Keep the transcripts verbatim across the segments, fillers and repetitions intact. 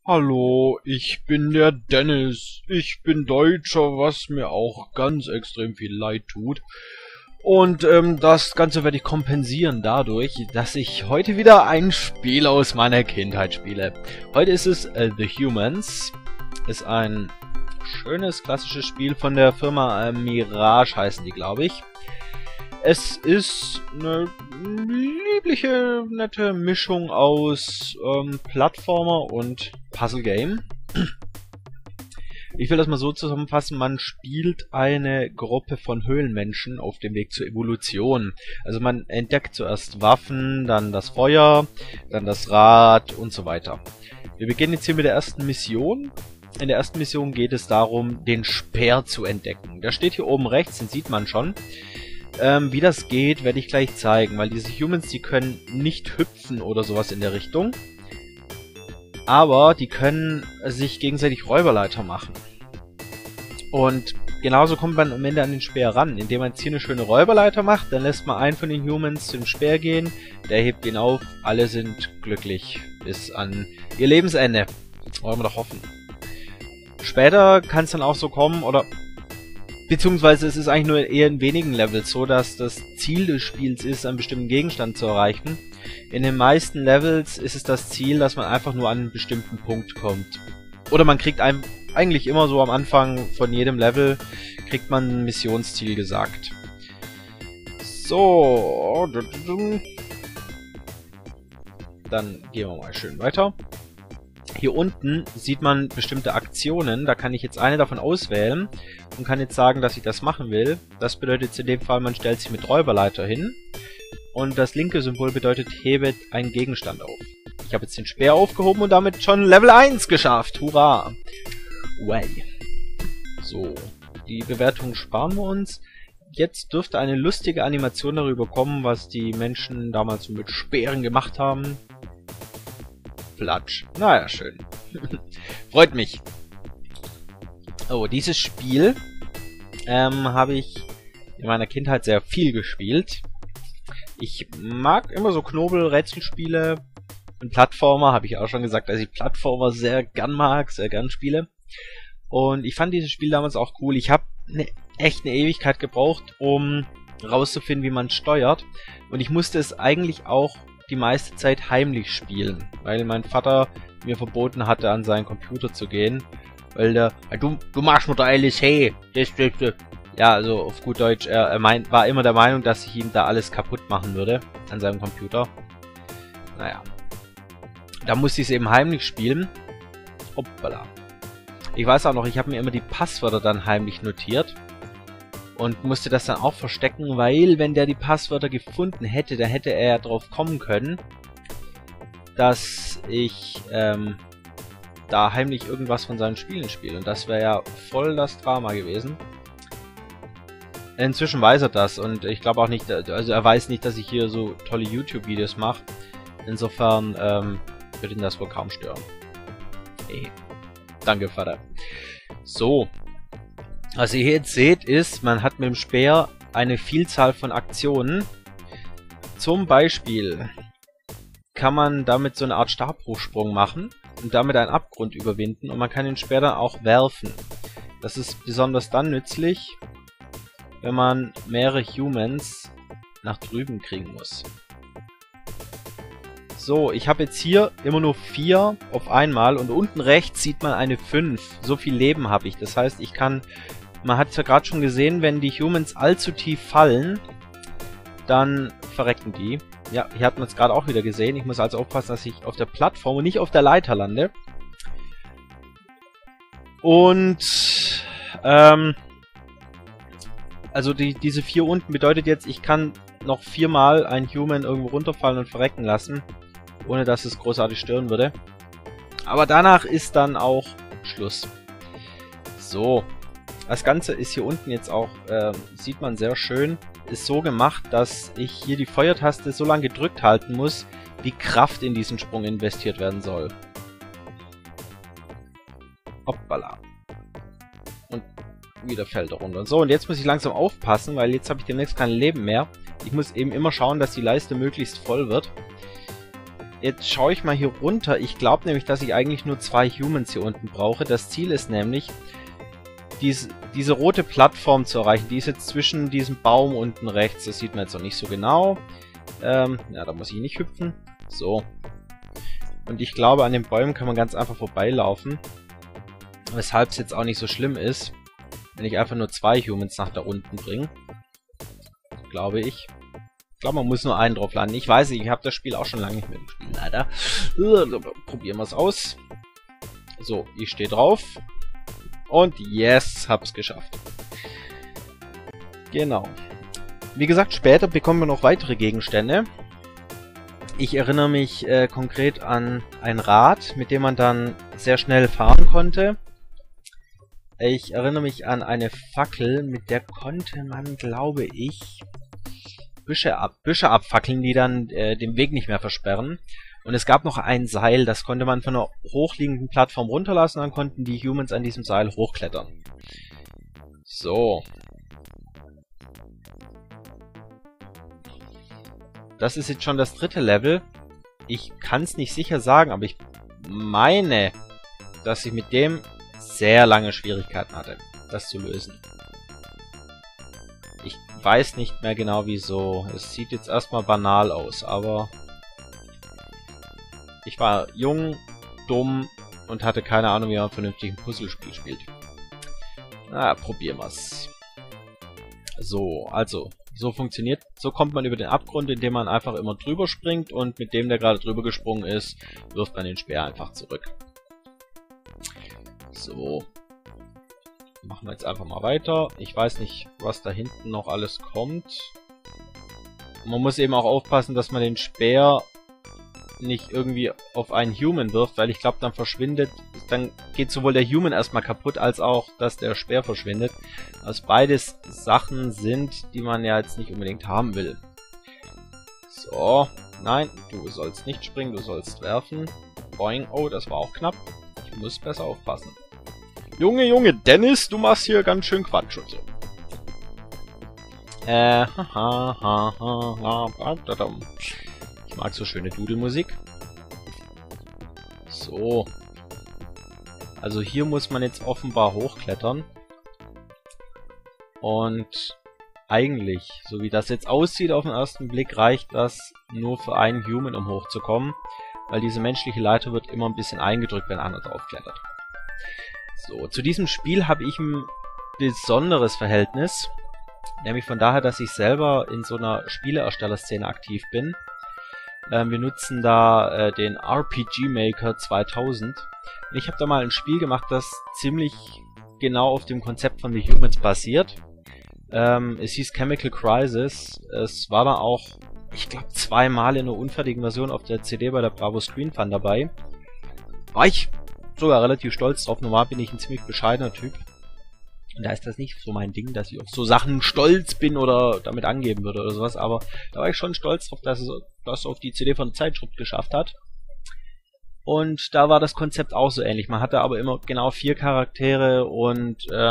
Hallo, ich bin der Dennis. Ich bin Deutscher, was mir auch ganz extrem viel leid tut. Und ähm, das Ganze werde ich kompensieren dadurch, dass ich heute wieder ein Spiel aus meiner Kindheit spiele. Heute ist es äh, The Humans. Ist ein schönes, klassisches Spiel von der Firma äh, Mirage, heißen die, glaube ich. Es ist eine liebliche, nette Mischung aus ähm, Plattformer und Puzzle-Game. Ich will das mal so zusammenfassen, man spielt eine Gruppe von Höhlenmenschen auf dem Weg zur Evolution. Also man entdeckt zuerst Waffen, dann das Feuer, dann das Rad und so weiter. Wir beginnen jetzt hier mit der ersten Mission. In der ersten Mission geht es darum, den Speer zu entdecken. Der steht hier oben rechts, den sieht man schon. Ähm, wie das geht, werde ich gleich zeigen, weil diese Humans, die können nicht hüpfen oder sowas in der Richtung. Aber die können sich gegenseitig Räuberleiter machen. Und genauso kommt man am Ende an den Speer ran. Indem man jetzt hier eine schöne Räuberleiter macht, dann lässt man einen von den Humans zum Speer gehen, der hebt ihn auf, alle sind glücklich bis an ihr Lebensende. Wollen wir doch hoffen. Später kann es dann auch so kommen, oder... Beziehungsweise es ist eigentlich nur eher in wenigen Levels so, dass das Ziel des Spiels ist, einen bestimmten Gegenstand zu erreichen. In den meisten Levels ist es das Ziel, dass man einfach nur an einen bestimmten Punkt kommt. Oder man kriegt einem eigentlich immer so am Anfang von jedem Level, kriegt man ein Missionsziel gesagt. So. Dann gehen wir mal schön weiter. Hier unten sieht man bestimmte Aktionen, da kann ich jetzt eine davon auswählen und kann jetzt sagen, dass ich das machen will. Das bedeutet in dem Fall, man stellt sich mit Räuberleiter hin und das linke Symbol bedeutet, hebet einen Gegenstand auf. Ich habe jetzt den Speer aufgehoben und damit schon Level eins geschafft. Hurra! Way. So, die Bewertung sparen wir uns. Jetzt dürfte eine lustige Animation darüber kommen, was die Menschen damals so mit Speeren gemacht haben. Platsch. Naja, schön. Freut mich. Oh, dieses Spiel ähm, habe ich in meiner Kindheit sehr viel gespielt. Ich mag immer so Knobel-Rätselspiele und Plattformer, habe ich auch schon gesagt, dass ich Plattformer sehr gern mag, sehr gern spiele. Und ich fand dieses Spiel damals auch cool. Ich habe ne, echt eine Ewigkeit gebraucht, um rauszufinden, wie man steuert. Und ich musste es eigentlich auch die meiste Zeit heimlich spielen, weil mein Vater mir verboten hatte, an seinen Computer zu gehen, weil der, du, du machst mir da alles, hey, das, das, das. Ja, also auf gut Deutsch, er, er meint, war immer der Meinung, dass ich ihm da alles kaputt machen würde, an seinem Computer. Naja, da musste ich es eben heimlich spielen. Hoppala. Ich weiß auch noch, ich habe mir immer die Passwörter dann heimlich notiert. Und musste das dann auch verstecken, weil wenn der die Passwörter gefunden hätte, dann hätte er ja drauf kommen können, dass ich ähm, da heimlich irgendwas von seinen Spielen spiele. Und das wäre ja voll das Drama gewesen. Inzwischen weiß er das und ich glaube auch nicht, also er weiß nicht, dass ich hier so tolle YouTube-Videos mache. Insofern ähm, wird ihn das wohl kaum stören. Hey. Danke, Vater. So. Was ihr hier jetzt seht, ist, man hat mit dem Speer eine Vielzahl von Aktionen. Zum Beispiel kann man damit so eine Art Stabhochsprung machen und damit einen Abgrund überwinden und man kann den Speer dann auch werfen. Das ist besonders dann nützlich, wenn man mehrere Humans nach drüben kriegen muss. So, ich habe jetzt hier immer nur vier auf einmal und unten rechts sieht man eine fünf. So viel Leben habe ich. Das heißt, ich kann... Man hat es ja gerade schon gesehen, wenn die Humans allzu tief fallen, dann verrecken die. Ja, hier hat man es gerade auch wieder gesehen. Ich muss also aufpassen, dass ich auf der Plattform und nicht auf der Leiter lande. Und, ähm, also die, diese vier unten bedeutet jetzt, ich kann noch viermal einen Human irgendwo runterfallen und verrecken lassen, ohne dass es großartig stören würde. Aber danach ist dann auch Schluss. So. Das Ganze ist hier unten jetzt auch, äh, sieht man sehr schön, ist so gemacht, dass ich hier die Feuertaste so lange gedrückt halten muss, wie Kraft in diesen Sprung investiert werden soll. Hoppala. Und wieder fällt er runter. So, und jetzt muss ich langsam aufpassen, weil jetzt habe ich demnächst kein Leben mehr. Ich muss eben immer schauen, dass die Leiste möglichst voll wird. jetzt schaue ich mal hier runter. Ich glaube nämlich, dass ich eigentlich nur zwei Humans hier unten brauche. Das Ziel ist nämlich, dies, diese rote Plattform zu erreichen. Die ist jetzt zwischen diesem Baum unten rechts. Das sieht man jetzt noch nicht so genau. Ähm, ja, da muss ich nicht hüpfen. So. Und ich glaube, an den Bäumen kann man ganz einfach vorbeilaufen. Weshalb es jetzt auch nicht so schlimm ist, wenn ich einfach nur zwei Humans nach da unten bringe. Glaube ich. Ich glaube, man muss nur einen drauf landen. Ich weiß nicht, ich habe das Spiel auch schon lange nicht mehr gespielt, leider. Probieren wir es aus. So, ich stehe drauf. Und yes, hab's geschafft. Genau. Wie gesagt, später bekommen wir noch weitere Gegenstände. Ich erinnere mich äh, konkret an ein Rad, mit dem man dann sehr schnell fahren konnte. Ich erinnere mich an eine Fackel, mit der konnte man, glaube ich, Büsche, ab, Büsche abfackeln, die dann äh, den Weg nicht mehr versperren. Und es gab noch ein Seil, das konnte man von einer hochliegenden Plattform runterlassen, dann konnten die Humans an diesem Seil hochklettern. So. Das ist jetzt schon das dritte Level. Ich kann es nicht sicher sagen, aber ich meine, dass ich mit dem sehr lange Schwierigkeiten hatte, das zu lösen. Ich weiß nicht mehr genau wieso. Es sieht jetzt erstmal banal aus, aber ich war jung, dumm und hatte keine Ahnung, wie man vernünftig ein Puzzlespiel spielt. Na, probieren wir's. So, also, so funktioniert, so kommt man über den Abgrund, indem man einfach immer drüber springt und mit dem, der gerade drüber gesprungen ist, wirft man den Speer einfach zurück. So. Machen wir jetzt einfach mal weiter. Ich weiß nicht, was da hinten noch alles kommt. Man muss eben auch aufpassen, dass man den Speer nicht irgendwie auf einen Human wirft, weil ich glaube, dann verschwindet, dann geht sowohl der Human erstmal kaputt, als auch, dass der Speer verschwindet. Also beides Sachen sind, die man ja jetzt nicht unbedingt haben will. So, nein, du sollst nicht springen, du sollst werfen. Boing, oh, das war auch knapp. Ich muss besser aufpassen. Junge, Junge, Dennis, du machst hier ganz schön Quatsch und so. Äh, haha, haha, haha, ich mag so schöne Dudelmusik. So. Also hier muss man jetzt offenbar hochklettern. Und eigentlich, so wie das jetzt aussieht auf den ersten Blick, reicht das nur für einen Human, um hochzukommen. Weil diese menschliche Leiter wird immer ein bisschen eingedrückt, wenn einer draufklettert. So, zu diesem Spiel habe ich ein besonderes Verhältnis. Nämlich von daher, dass ich selber in so einer Spieleerstellerszene aktiv bin. Ähm, wir nutzen da äh, den R P G Maker zweitausend. Und ich habe da mal ein Spiel gemacht, das ziemlich genau auf dem Konzept von The Humans basiert. Ähm, es hieß Chemical Crisis. Es war da auch, ich glaube, zweimal in einer unfertigen Version auf der C D bei der Bravo Screen Fun dabei. War ich sogar relativ stolz drauf. Normal bin ich ein ziemlich bescheidener Typ. Und da ist das nicht so mein Ding, dass ich auf so Sachen stolz bin oder damit angeben würde oder sowas. Aber da war ich schon stolz drauf, dass es das auf die C D von der Zeitschrift geschafft hat. Und da war das Konzept auch so ähnlich. Man hatte aber immer genau vier Charaktere und äh,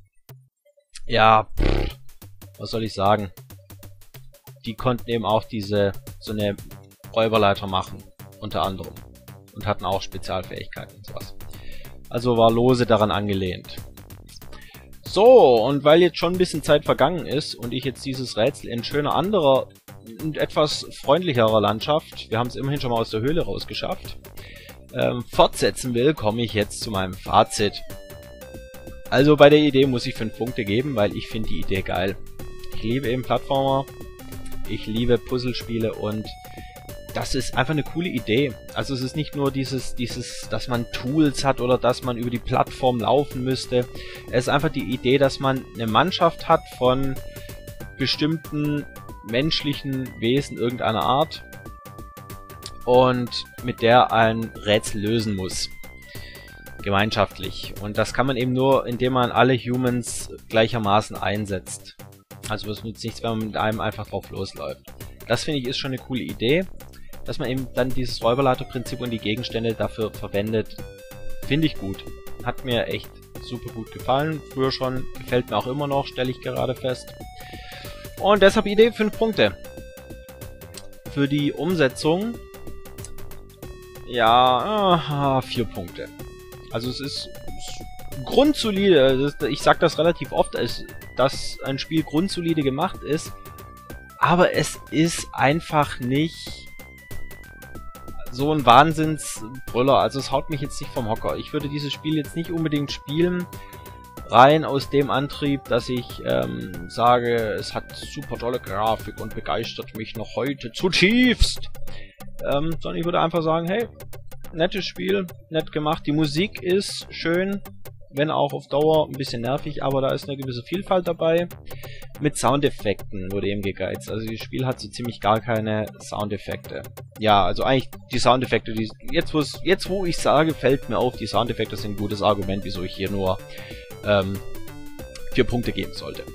ja, pff, was soll ich sagen? Die konnten eben auch diese so eine Räuberleiter machen, unter anderem. Und hatten auch Spezialfähigkeiten und sowas. Also war lose daran angelehnt. So, und weil jetzt schon ein bisschen Zeit vergangen ist und ich jetzt dieses Rätsel in schöner anderer und etwas freundlicherer Landschaft, wir haben es immerhin schon mal aus der Höhle rausgeschafft, ähm, fortsetzen will, komme ich jetzt zu meinem Fazit. Also bei der Idee muss ich fünf Punkte geben, weil ich finde die Idee geil. Ich liebe eben Plattformer, ich liebe Puzzlespiele und das ist einfach eine coole Idee. Also es ist nicht nur dieses, dieses, dass man Tools hat oder dass man über die Plattform laufen müsste. Es ist einfach die Idee, dass man eine Mannschaft hat von bestimmten menschlichen Wesen irgendeiner Art und mit der ein Rätsel lösen muss. Gemeinschaftlich. Und das kann man eben nur, indem man alle Humans gleichermaßen einsetzt. Also es nützt nichts, wenn man mit einem einfach drauf losläuft. Das finde ich ist schon eine coole Idee. Dass man eben dann dieses Räuberleiterprinzip und die Gegenstände dafür verwendet, finde ich gut. Hat mir echt super gut gefallen. Früher schon, gefällt mir auch immer noch, stelle ich gerade fest. Und deshalb Idee fünf Punkte. Für die Umsetzung Ja, äh, vier Punkte. Also es ist, ist grundsolide. Ich sag das relativ oft, dass ein Spiel grundsolide gemacht ist. Aber es ist einfach nicht so ein Wahnsinnsbrüller. Also es haut mich jetzt nicht vom Hocker. Ich würde dieses Spiel jetzt nicht unbedingt spielen. Rein aus dem Antrieb, dass ich ähm, sage, es hat super tolle Grafik und begeistert mich noch heute zutiefst. Ähm, sondern ich würde einfach sagen, hey, nettes Spiel, nett gemacht. Die Musik ist schön, wenn auch auf Dauer ein bisschen nervig, aber da ist eine gewisse Vielfalt dabei. Mit Soundeffekten wurde eben gegeizt. Also das Spiel hat so ziemlich gar keine Soundeffekte. Ja, also eigentlich die Soundeffekte, die jetzt, jetzt wo ich sage, fällt mir auf, die Soundeffekte sind ein gutes Argument, wieso ich hier nur ähm, vier Punkte geben sollte.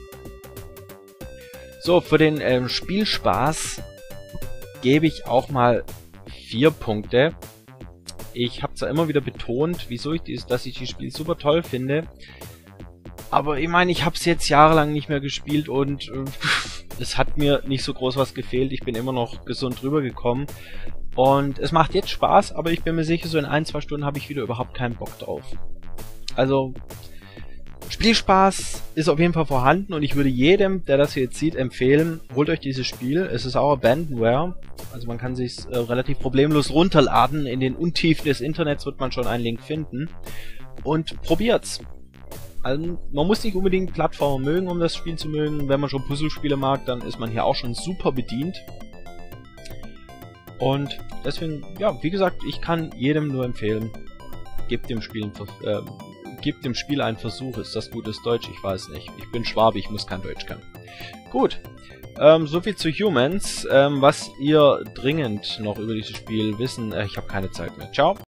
So, für den ähm, Spielspaß gebe ich auch mal vier Punkte. Ich habe zwar immer wieder betont, wieso ich dies, dass ich das Spiel super toll finde, aber ich meine, ich habe es jetzt jahrelang nicht mehr gespielt und äh, es hat mir nicht so groß was gefehlt. Ich bin immer noch gesund drüber gekommen und es macht jetzt Spaß, aber ich bin mir sicher, so in ein, zwei Stunden habe ich wieder überhaupt keinen Bock drauf. Also Spielspaß ist auf jeden Fall vorhanden und ich würde jedem, der das hier jetzt sieht, empfehlen, holt euch dieses Spiel. Es ist auch Abandonware, also man kann sich äh, relativ problemlos runterladen. In den Untiefen des Internets wird man schon einen Link finden. Und probiert's. Also man muss nicht unbedingt Plattformen mögen, um das Spiel zu mögen. Wenn man schon Puzzlespiele mag, dann ist man hier auch schon super bedient. Und deswegen, ja, wie gesagt, ich kann jedem nur empfehlen, gebt dem Spiel ein äh, Gebt dem Spiel einen Versuch. Ist das gutes Deutsch? Ich weiß nicht. Ich bin Schwabe, ich muss kein Deutsch können. Gut. Ähm, soviel zu Humans. Ähm, was ihr dringend noch über dieses Spiel wissen, äh, ich habe keine Zeit mehr. Ciao.